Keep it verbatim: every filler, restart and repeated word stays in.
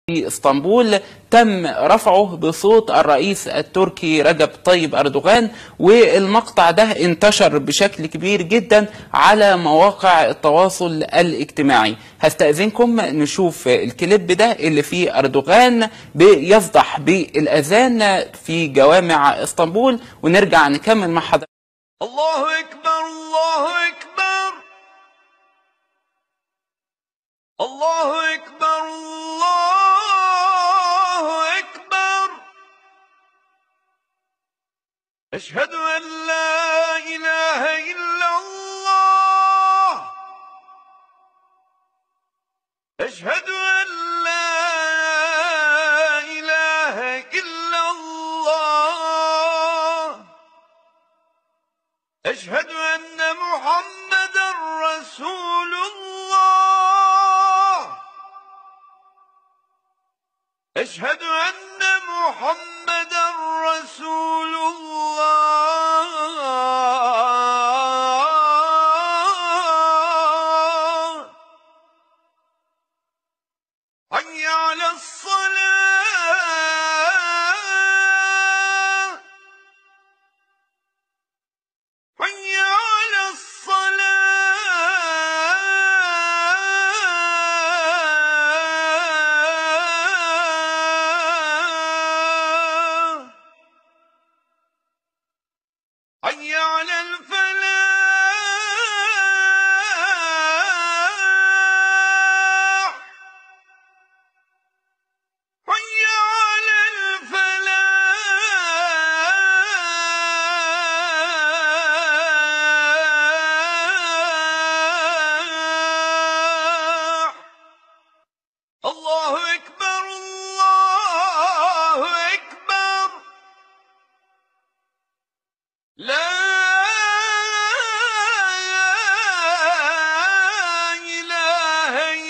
في اسطنبول تم رفعه بصوت الرئيس التركي رجب طيب أردوغان، والمقطع ده انتشر بشكل كبير جدا على مواقع التواصل الاجتماعي. هستأذنكم نشوف الكليب ده اللي فيه أردوغان بيفضح بالأذان في جوامع اسطنبول، ونرجع نكمل مع حضرتك. الله أكبر الله أكبر الله أكبر الله أكبر. أشهد أن لا إله إلا الله. أشهد أن لا إله إلا الله. أشهد أن محمدا رسول الله. أشهد أن محمدا رسول الله. حي على الصلاة. حي على الصلاة. حي على الفلاح. حي على الفلاح. الله أكبر الله أكبر. لا إله